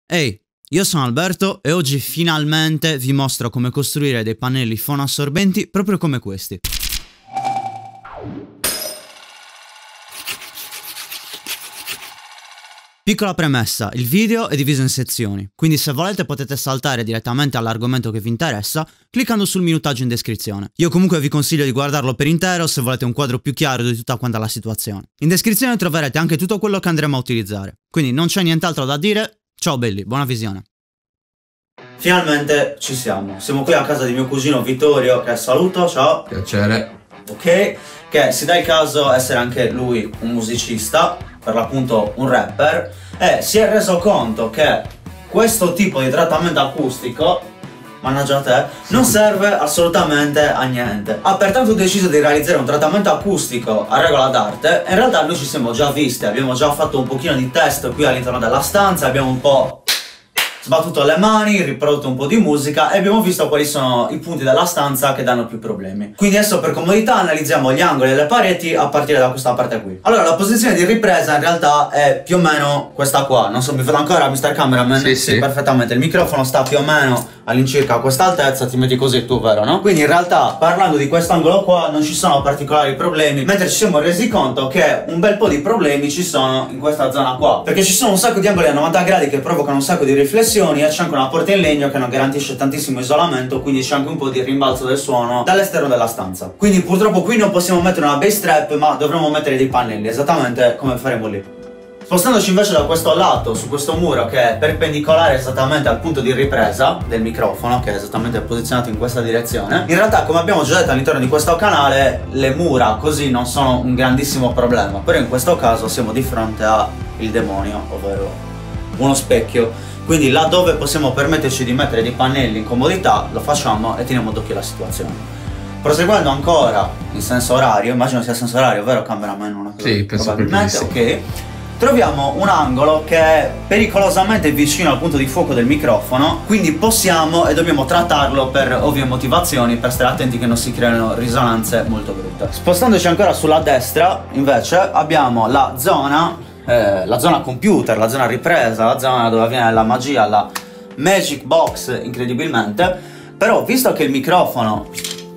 Ehi, io sono Alberto e oggi finalmente vi mostro come costruire dei pannelli fonoassorbenti proprio come questi. Piccola premessa, il video è diviso in sezioni, quindi se volete potete saltare direttamente all'argomento che vi interessa cliccando sul minutaggio in descrizione. Io comunque vi consiglio di guardarlo per intero se volete un quadro più chiaro di tutta quanta la situazione. In descrizione troverete anche tutto quello che andremo a utilizzare, quindi non c'è nient'altro da dire. Ciao belli, buona visione. Finalmente ci siamo qui a casa di mio cugino Vittorio, che saluto, ciao. Piacere. Ok, che si dà il caso essere anche lui un musicista, per l'appunto un rapper, e si è reso conto che questo tipo di trattamento acustico, mannaggia a te, non serve assolutamente a niente. Ha pertanto deciso di realizzare un trattamento acustico a regola d'arte e in realtà noi ci siamo già visti, abbiamo già fatto un pochino di test qui all'interno della stanza, abbiamo un po' sbattuto le mani, riprodotto un po' di musica e abbiamo visto quali sono i punti della stanza che danno più problemi. Quindi adesso per comodità analizziamo gli angoli e le pareti a partire da questa parte qui. Allora la posizione di ripresa in realtà è più o meno questa qua, non so, mi vedo ancora Mr. Cameraman? Sì, perfettamente, il microfono sta più o meno all'incirca a questa altezza, ti metti così tu, vero, no? Quindi in realtà parlando di quest'angolo qua non ci sono particolari problemi, mentre ci siamo resi conto che un bel po' di problemi ci sono in questa zona qua, perché ci sono un sacco di angoli a 90 gradi che provocano un sacco di riflessioni e c'è anche una porta in legno che non garantisce tantissimo isolamento, quindi c'è anche un po' di rimbalzo del suono dall'esterno della stanza. Quindi purtroppo qui non possiamo mettere una bass trap, ma dovremo mettere dei pannelli, esattamente come faremo lì. Spostandoci invece da questo lato, su questo muro che è perpendicolare esattamente al punto di ripresa del microfono, che è esattamente posizionato in questa direzione, in realtà come abbiamo già detto all'interno di questo canale, le mura così non sono un grandissimo problema, però in questo caso siamo di fronte al demonio, ovvero uno specchio. Quindi laddove possiamo permetterci di mettere dei pannelli in comodità, lo facciamo e teniamo d'occhio la situazione. Proseguendo ancora in senso orario, immagino sia senso orario, vero cameraman? Una cosa sì, penso probabilmente, ok. Troviamo un angolo che è pericolosamente vicino al punto di fuoco del microfono, quindi possiamo e dobbiamo trattarlo per ovvie motivazioni, per stare attenti che non si creino risonanze molto brutte. Spostandoci ancora sulla destra, invece, abbiamo la zona computer, la zona ripresa, la zona dove avviene la magia, la Magic Box incredibilmente. Però visto che il microfono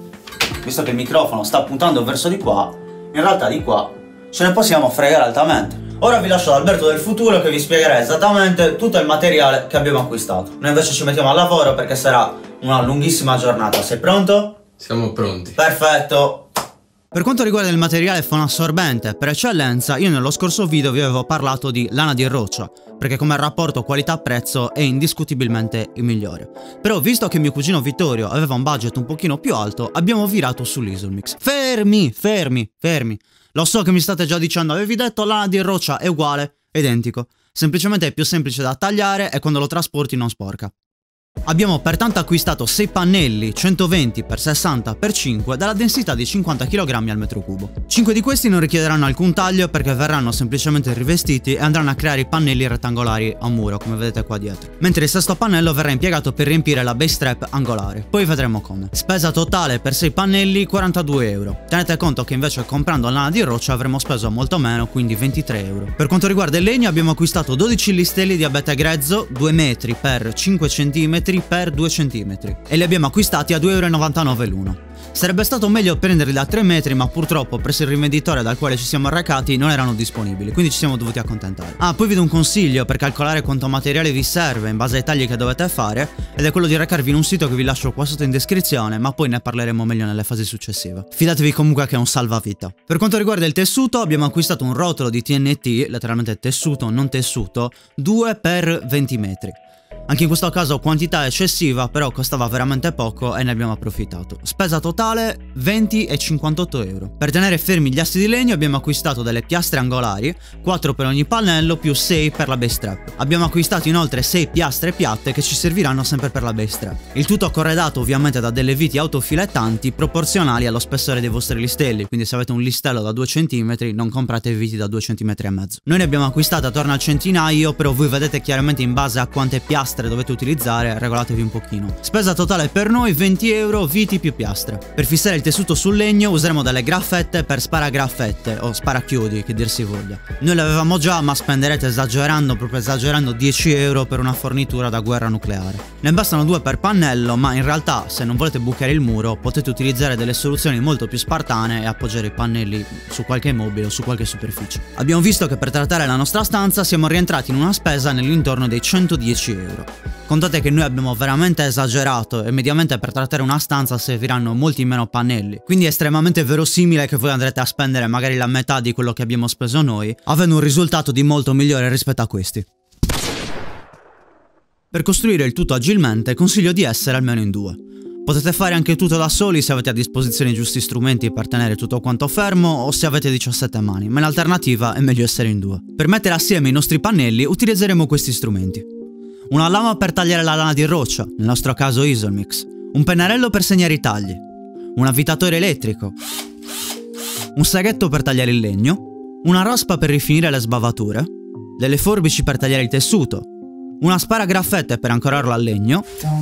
sta puntando verso di qua, in realtà di qua ce ne possiamo fregare altamente. Ora vi lascio ad Alberto del futuro che vi spiegherà esattamente tutto il materiale che abbiamo acquistato. Noi invece ci mettiamo al lavoro perché sarà una lunghissima giornata. Sei pronto? Siamo pronti. Perfetto. Per quanto riguarda il materiale fonoassorbente per eccellenza, io nello scorso video vi avevo parlato di lana di roccia, perché come rapporto qualità-prezzo è indiscutibilmente il migliore. Però visto che mio cugino Vittorio aveva un budget un pochino più alto, abbiamo virato sull'Isolmix. Fermi! Lo so che mi state già dicendo, avevi detto lana di roccia è uguale, identico. Semplicemente è più semplice da tagliare e quando lo trasporti non sporca. Abbiamo pertanto acquistato 6 pannelli 120x60x5 dalla densità di 50 kg al metro cubo. 5 di questi non richiederanno alcun taglio perché verranno semplicemente rivestiti e andranno a creare i pannelli rettangolari a muro, come vedete qua dietro. Mentre il sesto pannello verrà impiegato per riempire la base trap angolare. Poi vedremo come. Spesa totale per 6 pannelli 42 euro. Tenete conto che invece comprando lana di roccia avremmo speso molto meno, quindi 23 euro. Per quanto riguarda il legno abbiamo acquistato 12 listelli di abete grezzo 2 metri x 5 cm per 2 cm e li abbiamo acquistati a 2,99 euro l'uno. Sarebbe stato meglio prenderli da 3 metri, ma purtroppo presso il rivenditore dal quale ci siamo recati non erano disponibili, quindi ci siamo dovuti accontentare. Ah, poi vi do un consiglio per calcolare quanto materiale vi serve in base ai tagli che dovete fare, ed è quello di recarvi in un sito che vi lascio qua sotto in descrizione, ma poi ne parleremo meglio nelle fasi successive. Fidatevi comunque che è un salvavita. Per quanto riguarda il tessuto abbiamo acquistato un rotolo di TNT, letteralmente tessuto non tessuto, 2 x 20 metri. Anche in questo caso quantità eccessiva, però costava veramente poco e ne abbiamo approfittato. Spesa totale 20 e 58 euro. Per tenere fermi gli assi di legno abbiamo acquistato delle piastre angolari, 4 per ogni pannello più 6 per la base trap. Abbiamo acquistato inoltre 6 piastre piatte che ci serviranno sempre per la base trap. Il tutto corredato ovviamente da delle viti autofilettanti proporzionali allo spessore dei vostri listelli, quindi se avete un listello da 2 cm non comprate viti da 2,5 cm. Noi ne abbiamo acquistate attorno al centinaio, però voi vedete chiaramente in base a quante piastre piastre dovete utilizzare, regolatevi un pochino. Spesa totale per noi 20 euro, viti più piastre. Per fissare il tessuto sul legno useremo delle graffette per sparagraffette o sparachiodi, che dir si voglia. Noi le avevamo già, ma spenderete esagerando, proprio esagerando, 10 euro per una fornitura da guerra nucleare. Ne bastano 2 per pannello, ma in realtà se non volete bucare il muro potete utilizzare delle soluzioni molto più spartane e appoggiare i pannelli su qualche mobile o su qualche superficie. Abbiamo visto che per trattare la nostra stanza siamo rientrati in una spesa nell'intorno dei 110 euro. Contate che noi abbiamo veramente esagerato e mediamente per trattare una stanza serviranno molti meno pannelli, quindi è estremamente verosimile che voi andrete a spendere magari la metà di quello che abbiamo speso noi, avendo un risultato di molto migliore rispetto a questi. Per costruire il tutto agilmente consiglio di essere almeno in 2. Potete fare anche tutto da soli se avete a disposizione i giusti strumenti per tenere tutto quanto fermo o se avete 17 mani, ma in alternativa è meglio essere in 2. Per mettere assieme i nostri pannelli utilizzeremo questi strumenti. Una lama per tagliare la lana di roccia, nel nostro caso Isomix, un pennarello per segnare i tagli, un avvitatore elettrico, un saghetto per tagliare il legno, una raspa per rifinire le sbavature, delle forbici per tagliare il tessuto, una sparagraffette per ancorarlo al legno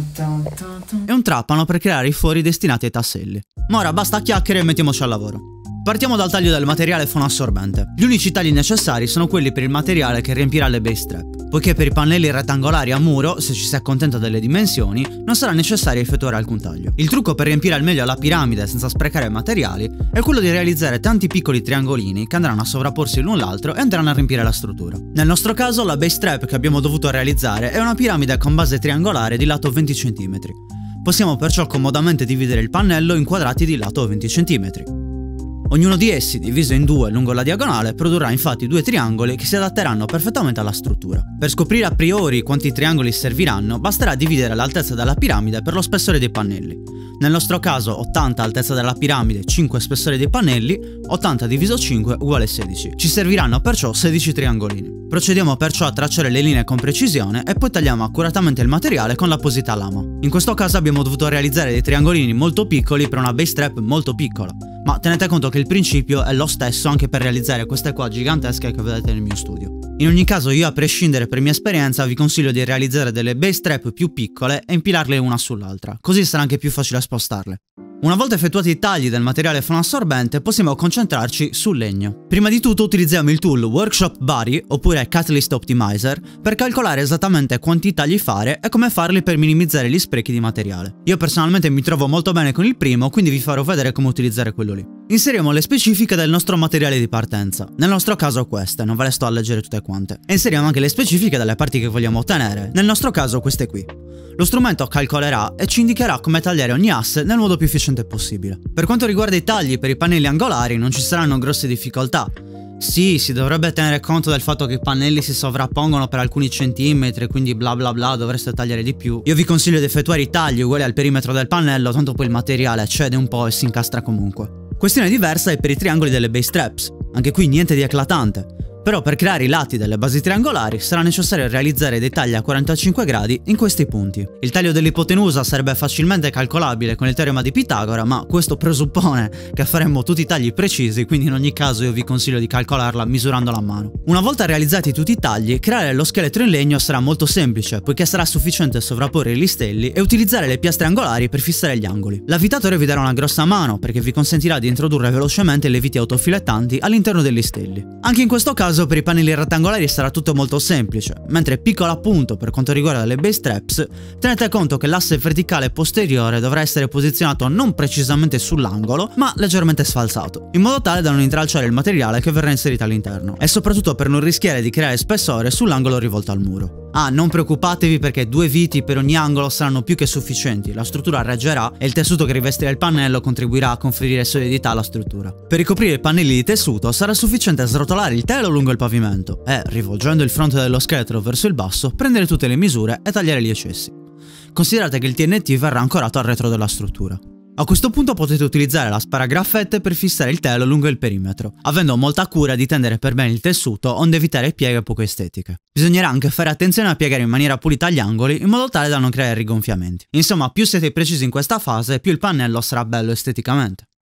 e un trapano per creare i fori destinati ai tasselli. Ma ora basta chiacchiere e mettiamoci al lavoro. Partiamo dal taglio del materiale fonoassorbente. Gli unici tagli necessari sono quelli per il materiale che riempirà le base trap, poiché per i pannelli rettangolari a muro, se ci si accontenta delle dimensioni, non sarà necessario effettuare alcun taglio. Il trucco per riempire al meglio la piramide senza sprecare materiali è quello di realizzare tanti piccoli triangolini che andranno a sovrapporsi l'un l'altro e andranno a riempire la struttura. Nel nostro caso la base trap che abbiamo dovuto realizzare è una piramide con base triangolare di lato 20 cm. Possiamo perciò comodamente dividere il pannello in quadrati di lato 20 cm. Ognuno di essi, diviso in 2 lungo la diagonale, produrrà infatti 2 triangoli che si adatteranno perfettamente alla struttura. Per scoprire a priori quanti triangoli serviranno, basterà dividere l'altezza della piramide per lo spessore dei pannelli. Nel nostro caso 80 altezza della piramide, 5 spessore dei pannelli, 80 diviso 5 uguale 16. Ci serviranno perciò 16 triangolini. Procediamo perciò a tracciare le linee con precisione e poi tagliamo accuratamente il materiale con l'apposita lama. In questo caso abbiamo dovuto realizzare dei triangolini molto piccoli per una base trap molto piccola, ma tenete conto che il principio è lo stesso anche per realizzare queste qua gigantesche che vedete nel mio studio. In ogni caso io, a prescindere per mia esperienza, vi consiglio di realizzare delle base trap più piccole e impilarle una sull'altra, così sarà anche più facile spostarle. Una volta effettuati i tagli del materiale fonoassorbente possiamo concentrarci sul legno. Prima di tutto utilizziamo il tool Workshop Body oppure Catalyst Optimizer per calcolare esattamente quanti tagli fare e come farli per minimizzare gli sprechi di materiale. Io personalmente mi trovo molto bene con il primo, quindi vi farò vedere come utilizzare quello lì. Inseriamo le specifiche del nostro materiale di partenza, nel nostro caso queste, non ve le sto a leggere tutte quante, e inseriamo anche le specifiche delle parti che vogliamo ottenere, nel nostro caso queste qui. Lo strumento calcolerà e ci indicherà come tagliare ogni asse nel modo più efficiente possibile. Per quanto riguarda i tagli per i pannelli angolari non ci saranno grosse difficoltà. Sì, si dovrebbe tenere conto del fatto che i pannelli si sovrappongono per alcuni centimetri, quindi bla bla bla, dovreste tagliare di più. Io vi consiglio di effettuare i tagli uguali al perimetro del pannello, tanto poi il materiale cede un po' e si incastra comunque. Questione diversa è per i triangoli delle base traps, anche qui niente di eclatante. Però per creare i lati delle basi triangolari sarà necessario realizzare dei tagli a 45 gradi in questi punti. Il taglio dell'ipotenusa sarebbe facilmente calcolabile con il teorema di Pitagora, ma questo presuppone che faremmo tutti i tagli precisi, quindi in ogni caso io vi consiglio di calcolarla misurandola a mano. Una volta realizzati tutti i tagli, creare lo scheletro in legno sarà molto semplice, poiché sarà sufficiente sovrapporre i listelli e utilizzare le piastre angolari per fissare gli angoli. L'avvitatore vi darà una grossa mano perché vi consentirà di introdurre velocemente le viti autofilettanti all'interno dei listelli. Anche in questo caso per i pannelli rettangolari sarà tutto molto semplice, mentre piccolo appunto per quanto riguarda le base traps, tenete conto che l'asse verticale posteriore dovrà essere posizionato non precisamente sull'angolo, ma leggermente sfalsato, in modo tale da non intralciare il materiale che verrà inserito all'interno, e soprattutto per non rischiare di creare spessore sull'angolo rivolto al muro. Ah, non preoccupatevi perché 2 viti per ogni angolo saranno più che sufficienti, la struttura reggerà e il tessuto che rivestirà il pannello contribuirà a conferire solidità alla struttura. Per ricoprire i pannelli di tessuto sarà sufficiente srotolare il telo lungo il pavimento e, rivolgendo il fronte dello scheletro verso il basso, prendere tutte le misure e tagliare gli eccessi. Considerate che il TNT verrà ancorato al retro della struttura. A questo punto potete utilizzare la sparagraffette per fissare il telo lungo il perimetro, avendo molta cura di tendere per bene il tessuto onde evitare pieghe poco estetiche. Bisognerà anche fare attenzione a piegare in maniera pulita gli angoli in modo tale da non creare rigonfiamenti. Insomma, più siete precisi in questa fase, più il pannello sarà bello esteticamente.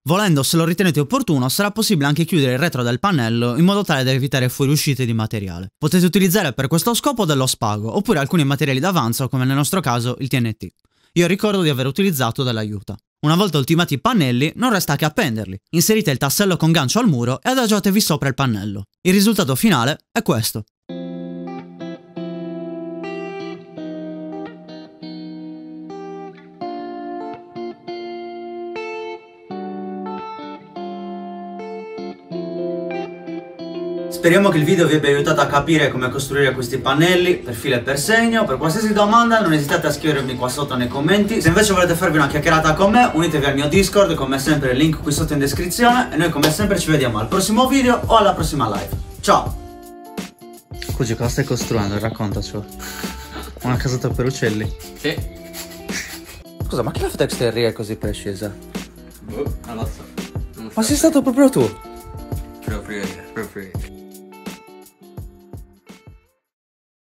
Volendo, se lo ritenete opportuno, sarà possibile anche chiudere il retro del pannello in modo tale da evitare fuoriuscite di materiale. Potete utilizzare per questo scopo dello spago, oppure alcuni materiali d'avanzo come nel nostro caso il TNT. Io ricordo di aver utilizzato dell'aiuta. Una volta ultimati i pannelli, non resta che appenderli. Inserite il tassello con gancio al muro e adagiatevi sopra il pannello. Il risultato finale è questo. Speriamo che il video vi abbia aiutato a capire come costruire questi pannelli per filo e per segno. Per qualsiasi domanda non esitate a scrivermi qua sotto nei commenti. Se invece volete farvi una chiacchierata con me, unitevi al mio Discord, come sempre il link qui sotto in descrizione. E noi come sempre ci vediamo al prossimo video o alla prossima live. Ciao! Cugi, cosa stai costruendo? Raccontacelo. Una casetta per uccelli? Sì. Scusa, ma chi l'ha fatto exterior così precisa? Boh, non lo so. Ma sei stato proprio tu? Proprio io.